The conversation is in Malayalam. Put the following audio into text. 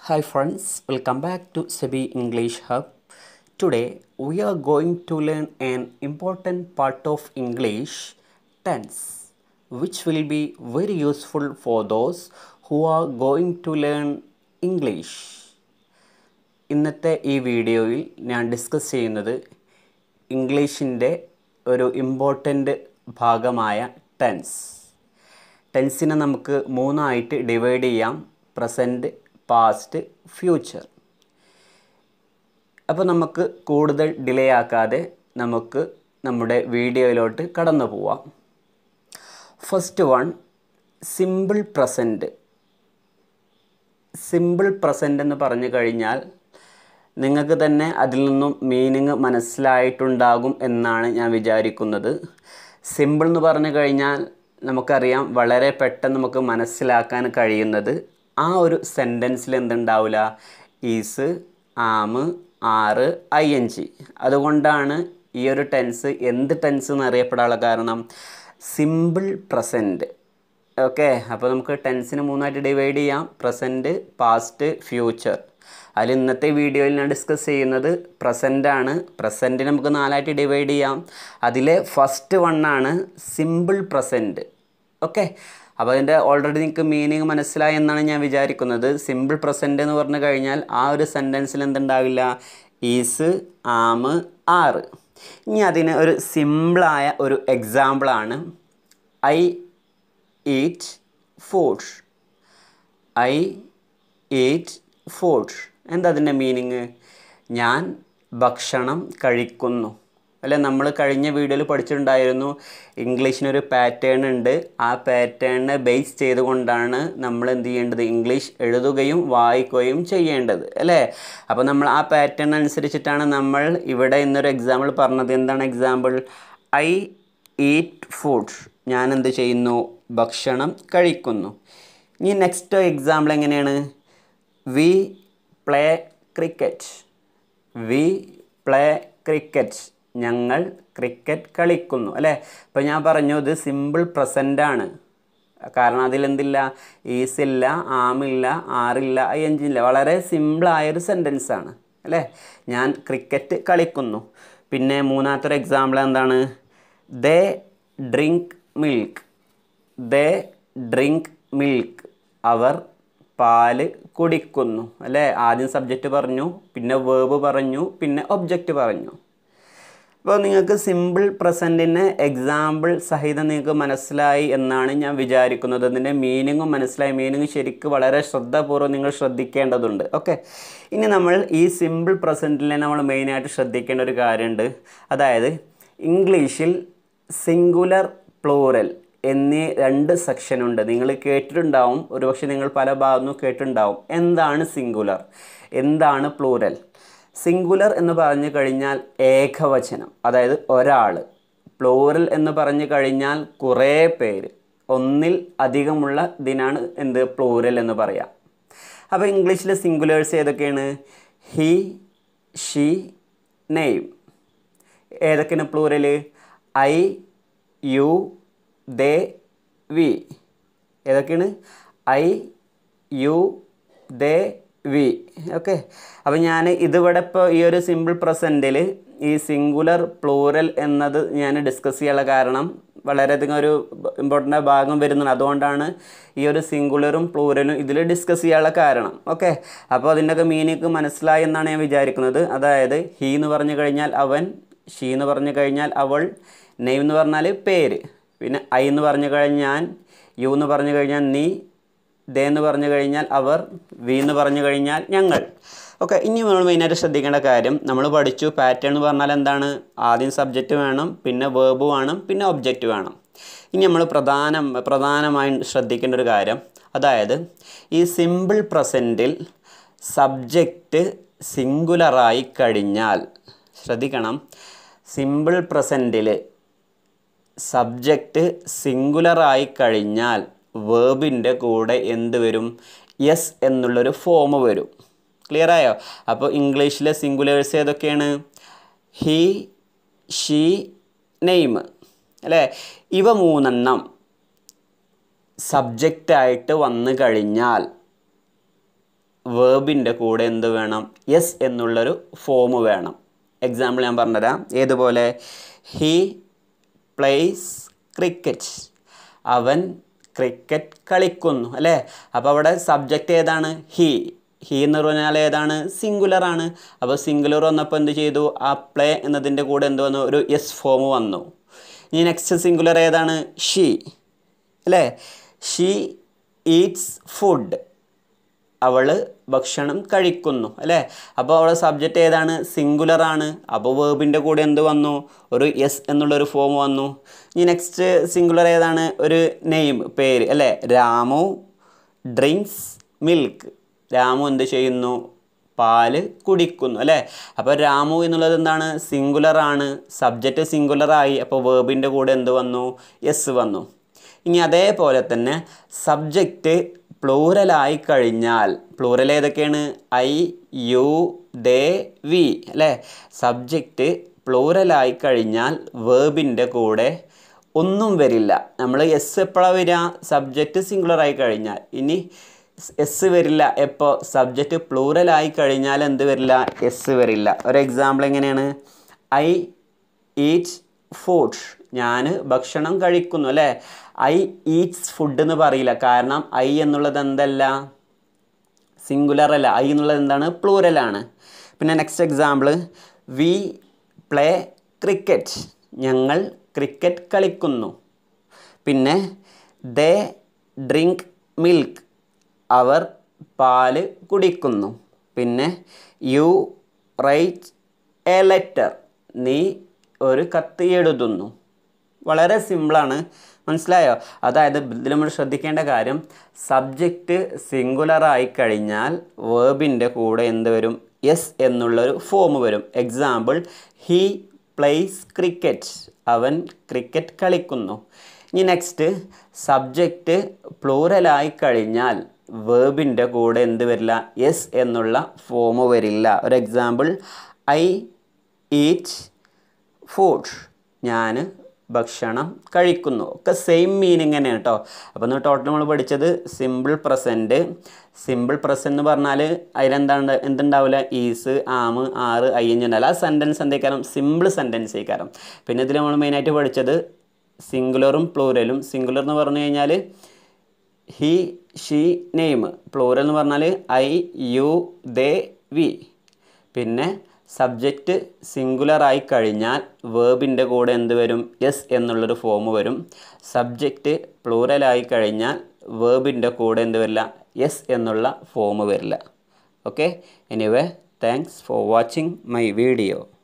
Hi friends, welcome back to SEBI English Hub. Today we are going to learn an important part of English, tense, which will be very useful for those who are going to learn English. ഇന്നത്തെ ഈ വീഡിയോയിൽ ഞാൻ ഡിസ്കസ് ചെയ്യുന്നത് ഇംഗ്ലീഷിൻ്റെ ഒരു ഇമ്പോർട്ടൻ്റ് ഭാഗമായ ടെൻസ്. ടെൻസിനെ നമുക്ക് മൂന്നായിട്ട് ഡിവൈഡ് ചെയ്യാം: പ്രസൻറ്റ്, പാസ്റ്റ്, ഫ്യൂച്ചർ. അപ്പോൾ നമുക്ക് കൂടുതൽ ഡിലേ ആക്കാതെ നമുക്ക് നമ്മുടെ വീഡിയോയിലോട്ട് കടന്നു പോവാം. First one, simple present. Simple present എന്ന് പറഞ്ഞു കഴിഞ്ഞാൽ നിങ്ങൾക്ക് തന്നെ അതിൽ നിന്നും മീനിങ് മനസ്സിലായിട്ടുണ്ടാകും എന്നാണ് ഞാൻ വിചാരിക്കുന്നത്. സിമ്പിൾ എന്ന് പറഞ്ഞു കഴിഞ്ഞാൽ നമുക്കറിയാം, വളരെ പെട്ടെന്ന് നമുക്ക് മനസ്സിലാക്കാൻ കഴിയുന്നത്. ആ ഒരു സെൻറ്റൻസിൽ എന്തുണ്ടാവില്ല? ഈസ്, ആമ്, ആറ്, ING. അതുകൊണ്ടാണ് ഈ ഒരു ടെൻസ് എന്ത് ടെൻസ് എന്നറിയപ്പെടാനുള്ള കാരണം സിമ്പിൾ പ്രസൻറ്റ്. ഓക്കെ, അപ്പോൾ നമുക്ക് ടെൻസിന് മൂന്നായിട്ട് ഡിവൈഡ് ചെയ്യാം: പ്രസൻറ്റ്, പാസ്റ്റ്, ഫ്യൂച്ചർ. അതിൽ ഇന്നത്തെ വീഡിയോയിൽ ഞാൻ ഡിസ്കസ് ചെയ്യുന്നത് പ്രസൻറ്റാണ്. പ്രസൻറ്റ് നമുക്ക് നാലായിട്ട് ഡിവൈഡ് ചെയ്യാം. അതിലെ ഫസ്റ്റ് വണ്ണാണ് സിമ്പിൾ പ്രസൻറ്റ്. ഓക്കെ, അപ്പോൾ അതിൻ്റെ ഓൾറെഡി നിങ്ങൾക്ക് മീനിങ് മനസ്സിലായി എന്നാണ് ഞാൻ വിചാരിക്കുന്നത്. സിമ്പിൾ പ്രസൻറ്റ് എന്ന് പറഞ്ഞു കഴിഞ്ഞാൽ ആ ഒരു സെൻറ്റൻസിൽ എന്തുണ്ടാവില്ല? ഈസ്, ആമ്, ആറ്. ഇനി അതിന് ഒരു സിമ്പിളായ ഒരു എക്സാമ്പിളാണ് I eat food. I eat food. എന്താ അതിൻ്റെ മീനിങ്? ഞാൻ ഭക്ഷണം കഴിക്കുന്നു. അല്ലെ, നമ്മൾ കഴിഞ്ഞ വീഡിയോയിൽ പഠിച്ചിട്ടുണ്ടായിരുന്നു ഇംഗ്ലീഷിനൊരു പാറ്റേൺ ഉണ്ട്. ആ പാറ്റേണിനെ ബേസ് ചെയ്തുകൊണ്ടാണ് നമ്മൾ എന്ത് ചെയ്യേണ്ടത്? ഇംഗ്ലീഷ് എഴുതുകയും വായിക്കുകയും ചെയ്യേണ്ടത്, അല്ലേ? അപ്പോൾ നമ്മൾ ആ പാറ്റേൺ അനുസരിച്ചിട്ടാണ് നമ്മൾ ഇവിടെ ഇന്നൊരു എക്സാമ്പിൾ പറഞ്ഞത്. എന്താണ് എക്സാമ്പിൾ? I eat food. ഞാൻ എന്ത് ചെയ്യുന്നു? ഭക്ഷണം കഴിക്കുന്നു. ഇനി നെക്സ്റ്റ് എക്സാമ്പിൾ എങ്ങനെയാണ്? We play cricket. We play cricket. ഞങ്ങൾ ക്രിക്കറ്റ് കളിക്കുന്നു, അല്ലേ? അപ്പോൾ ഞാൻ പറഞ്ഞു ഇത് സിമ്പിൾ പ്രസൻ്റാണ്. കാരണം അതിലെന്തില്ല? ഈസില്ല, ആമില്ല, ആറില്ല, ING ഇല്ല. വളരെ സിമ്പിളായൊരു സെൻറ്റൻസാണ്, അല്ലേ? ഞാൻ ക്രിക്കറ്റ് കളിക്കുന്നു. പിന്നെ മൂന്നാമത്തെ എക്സാമ്പിൾ എന്താണ്? They drink milk. They drink milk. അവർ പാല് കുടിക്കുന്നു, അല്ലേ? ആദ്യം സബ്ജക്റ്റ് പറഞ്ഞു, പിന്നെ വേർബ് പറഞ്ഞു, പിന്നെ ഒബ്ജക്റ്റ് പറഞ്ഞു. അപ്പോൾ നിങ്ങൾക്ക് സിമ്പിൾ പ്രസൻറ്റിന് എക്സാമ്പിൾ സഹിതം നിങ്ങൾക്ക് മനസ്സിലായി എന്നാണ് ഞാൻ വിചാരിക്കുന്നത്. അതിൻ്റെ മീനിങ്ങും മനസ്സിലായി. മീനിങ് ശരിക്കും വളരെ ശ്രദ്ധാപൂർവ്വം നിങ്ങൾ ശ്രദ്ധിക്കേണ്ടതുണ്ട്. ഓക്കെ, ഇനി നമ്മൾ ഈ സിമ്പിൾ പ്രസൻറ്റിൽ നമ്മൾ മെയിനായിട്ട് ശ്രദ്ധിക്കേണ്ട ഒരു കാര്യമുണ്ട്. അതായത് ഇംഗ്ലീഷിൽ സിംഗുലർ, പ്ലൂറൽ എന്നീ രണ്ട് സെക്ഷനുണ്ട്. നിങ്ങൾ കേട്ടിട്ടുണ്ടാവും, ഒരുപക്ഷെ നിങ്ങൾ പല ഭാഗത്തുനിന്നും കേട്ടിട്ടുണ്ടാവും. എന്താണ് സിംഗുലർ, എന്താണ് പ്ലൂറൽ? സിംഗുലർ എന്ന് പറഞ്ഞു കഴിഞ്ഞാൽ ഏകവചനം, അതായത് ഒരാൾ. പ്ലൂറൽ എന്ന് പറഞ്ഞു കഴിഞ്ഞാൽ കുറേ പേര്, ഒന്നിൽ അധികമുള്ള ഇതിനാണ് എന്ത്? പ്ലൂറൽ എന്ന് പറയാം. അപ്പോൾ ഇംഗ്ലീഷിലെ സിംഗുലേഴ്സ് ഏതൊക്കെയാണ്? He, she, name. ഏതൊക്കെയാണ് plural? I, you, they, we. ഏതൊക്കെയാണ്? I, you, they, we. Okay, അപ്പോൾ ഞാൻ ഇതിവിടെ ഇപ്പോൾ ഈ ഒരു സിമ്പിൾ പ്രസൻറ്റിൽ ഈ സിംഗുലർ, പ്ലൂറൽ എന്നത് ഞാൻ ഡിസ്കസ് ചെയ്യാനുള്ള കാരണം വളരെയധികം ഒരു ഇമ്പോർട്ടൻ്റ് ഭാഗം വരുന്നുണ്ട്. അതുകൊണ്ടാണ് ഈ ഒരു സിംഗുലറും പ്ലൂറലും ഇതിൽ ഡിസ്കസ് ചെയ്യാനുള്ള കാരണം. ഓക്കെ, അപ്പോൾ അതിൻ്റെയൊക്കെ മീനിങ് മനസ്സിലായി എന്നാണ് ഞാൻ വിചാരിക്കുന്നത്. അതായത് ഹി എന്ന് പറഞ്ഞു കഴിഞ്ഞാൽ അവൻ, ഷീ എന്ന് പറഞ്ഞു കഴിഞ്ഞാൽ അവൾ, നെയിം എന്ന് പറഞ്ഞാൽ പേര്, പിന്നെ ഐ എന്ന് പറഞ്ഞു കഴിഞ്ഞാൽ, യു എന്ന് പറഞ്ഞു കഴിഞ്ഞാൽ നീ, ദേ എന്ന് പറഞ്ഞു കഴിഞ്ഞാൽ അവർ, വി എന്ന് പറഞ്ഞു കഴിഞ്ഞാൽ ഞങ്ങൾ. ഓക്കെ, ഇനി നമ്മൾ മെയിനായിട്ട് ശ്രദ്ധിക്കേണ്ട കാര്യം, നമ്മൾ പഠിച്ചു പാറ്റേൺ എന്ന് പറഞ്ഞാൽ എന്താണ്? ആദ്യം സബ്ജക്റ്റ് വേണം, പിന്നെ വേർബ് വേണം, പിന്നെ ഒബ്ജക്റ്റ് വേണം. ഇനി നമ്മൾ പ്രധാനമായും ശ്രദ്ധിക്കേണ്ട ഒരു കാര്യം, അതായത് ഈ സിമ്പിൾ പ്രസൻറ്റിൽ സബ്ജക്റ്റ് സിംഗുലറായി കഴിഞ്ഞാൽ, ശ്രദ്ധിക്കണം, സിമ്പിൾ പ്രസൻറ്റിൽ സബ്ജക്റ്റ് സിംഗുലറായി കഴിഞ്ഞാൽ വേർബിൻ്റെ കൂടെ എന്ത് വരും? യെസ് എന്നുള്ളൊരു ഫോം വരും. ക്ലിയർ ആയോ? അപ്പോൾ ഇംഗ്ലീഷിലെ സിംഗുലേഴ്സ് ഏതൊക്കെയാണ്? ഹി, ഷീ, നെയിം, അല്ലേ? ഇവ മൂന്നെണ്ണം സബ്ജക്റ്റായിട്ട് വന്നു കഴിഞ്ഞാൽ വേർബിൻ്റെ കൂടെ എന്ത് വേണം? യെസ് എന്നുള്ളൊരു ഫോം വേണം. എക്സാമ്പിൾ ഞാൻ പറഞ്ഞുതരാം. ഏതുപോലെ? He plays cricket. അവൻ ക്രിക്കറ്റ് കളിക്കുന്നു അല്ലേ? അപ്പോൾ അവിടെ സബ്ജക്റ്റ് ഏതാണ്? ഹീ. ഹീ എന്ന് പറഞ്ഞാൽ ഏതാണ്? സിംഗുലറാണ്. അപ്പോൾ സിംഗുലർ വന്നപ്പോൾ എന്ത് ചെയ്തു? ആ പ്ലേ എന്നതിൻ്റെ കൂടെ എന്ത് വന്നു? ഒരു യെസ് ഫോം വന്നു. ഇനി നെക്സ്റ്റ് സിംഗുലർ ഏതാണ്? ഷീ അല്ലേ? She eats food. അവൾ ഭക്ഷണം കഴിക്കുന്നു അല്ലേ? അപ്പോൾ അവിടെ സബ്ജക്റ്റ് ഏതാണ്? സിംഗുലറാണ്. അപ്പോൾ വേർബിൻ്റെ കൂടെ എന്ത് വന്നു? ഒരു യെസ് എന്നുള്ളൊരു ഫോം വന്നു. ഇനി നെക്സ്റ്റ് സിംഗുലർ ഏതാണ്? ഒരു നെയിം, പേര് അല്ലേ? Ramu drinks milk. രാമു എന്ത് ചെയ്യുന്നു? പാല് കുടിക്കുന്നു അല്ലേ? അപ്പോൾ രാമു എന്നുള്ളത് എന്താണ്? സിംഗുലറാണ്. സബ്ജക്റ്റ് സിംഗുലറായി. അപ്പോൾ വേർബിൻ്റെ കൂടെ എന്ത് വന്നു? യെസ് വന്നു. ഇനി അതേപോലെ തന്നെ സബ്ജക്റ്റ് പ്ലൂറലായി കഴിഞ്ഞാൽ, പ്ലൂറൽ ഏതൊക്കെയാണ്? ഐ, യു, ദേ, വി അല്ലേ? സബ്ജക്റ്റ് പ്ലൂറലായി കഴിഞ്ഞാൽ വേർബിൻ്റെ കൂടെ ഒന്നും വരില്ല. നമ്മൾ എസ് എപ്പോഴാണ് വരിക? സബ്ജക്റ്റ് സിംഗുലറായി കഴിഞ്ഞാൽ. ഇനി എസ് വരില്ല എപ്പോൾ? സബ്ജക്റ്റ് പ്ലൂറലായി കഴിഞ്ഞാൽ എന്ത് വരില്ല? എസ് വരില്ല. ഒരു എക്സാമ്പിൾ എങ്ങനെയാണ്? I eat food. ഞാൻ ഭക്ഷണം കഴിക്കുന്നു അല്ലേ? ഐ ഈറ്റ്സ് ഫുഡ് എന്ന് പറയില്ല. കാരണം ഐ എന്നുള്ളത് എന്തല്ല? സിംഗുലർ അല്ല. ഐ എന്നുള്ളത് എന്താണ്? പ്ലൂറലാണ്. പിന്നെ next example, we play cricket. ഞങ്ങൾ ക്രിക്കറ്റ് കളിക്കുന്നു. പിന്നെ ദേ ഡ്രിങ്ക് മിൽക്ക്. അവർ പാല് കുടിക്കുന്നു. പിന്നെ യു റൈറ്റ് എ ലെറ്റർ. നീ ഒരു കത്ത് എഴുതുന്നു. വളരെ സിമ്പിളാണ്. മനസ്സിലായോ? അതായത് ഇതിൽ നമ്മൾ ശ്രദ്ധിക്കേണ്ട കാര്യം, സബ്ജക്റ്റ് സിംഗുലറായി കഴിഞ്ഞാൽ വേർബിൻ്റെ കൂടെ എന്ത് വരും? യെസ് എന്നുള്ളൊരു ഫോം വരും. Example, he plays cricket. അവൻ ക്രിക്കറ്റ് കളിക്കുന്നു. ഇനി നെക്സ്റ്റ്, സബ്ജക്റ്റ് പ്ലൂറലായി കഴിഞ്ഞാൽ വേർബിൻ്റെ കൂടെ എന്ത് വരില്ല? യെസ് എന്നുള്ള ഫോം വരില്ല. ഒരു എക്സാമ്പിൾ, ഐ ഈറ്റ് ഫുഡ്. ഞാൻ ഭക്ഷണം കഴിക്കുന്നു. ഒക്കെ സെയിം മീനിങ് തന്നെയാണ് കേട്ടോ. അപ്പോൾ ഇന്ന് ടോട്ടൽ നമ്മൾ പഠിച്ചത് സിമ്പിൾ പ്രസൻറ്റ്. സിമ്പിൾ പ്രസൻറ്റ് എന്ന് പറഞ്ഞാൽ അതിലെന്താണ്? എന്തുണ്ടാവില്ല? ഈസ്, ആം, ആറ്, ഐ എൻ ജി ഉണ്ടാവില്ല. ആ സെൻറ്റൻസ് എന്തേക്കാരം? സിമ്പിൾ സെൻറ്റൻസ് ആയിക്കാരം. പിന്നെ ഇതിൽ നമ്മൾ മെയിനായിട്ട് പഠിച്ചത് സിംഗുലറും പ്ലൂരലും. സിംഗുലർ എന്ന് പറഞ്ഞു കഴിഞ്ഞാൽ ഹി, ഷീ, നെയിം. പ്ലൂറൽ എന്ന് പറഞ്ഞാൽ ഐ, യു, ദേ, വി. പിന്നെ സബ്ജക്റ്റ് സിംഗുലറായി കഴിഞ്ഞാൽ വേർബിൻ്റെ കൂടെ എന്ത് വരും? യെസ് എന്നുള്ളൊരു ഫോം വരും. സബ്ജക്റ്റ് പ്ലൂറലായി കഴിഞ്ഞാൽ വേർബിൻ്റെ കൂടെ എന്ത് വരില്ല? യെസ് എന്നുള്ള ഫോം വരില്ല. Okay, anyway thanks for watching my video.